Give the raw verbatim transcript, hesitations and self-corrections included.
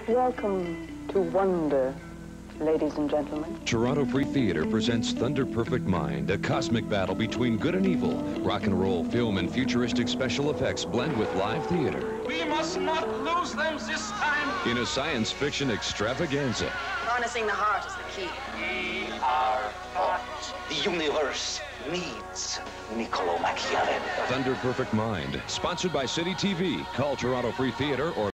Welcome to Wonder, ladies and gentlemen. Toronto Free Theater presents Thunder Perfect Mind, a cosmic battle between good and evil. Rock and roll, film, and futuristic special effects blend with live theater. We must not lose them this time. In a science fiction extravaganza. Harnessing the heart is the key. We are thought. The universe needs Niccolo Machiavelli. Thunder Perfect Mind, sponsored by City T V. Call Toronto Free Theater or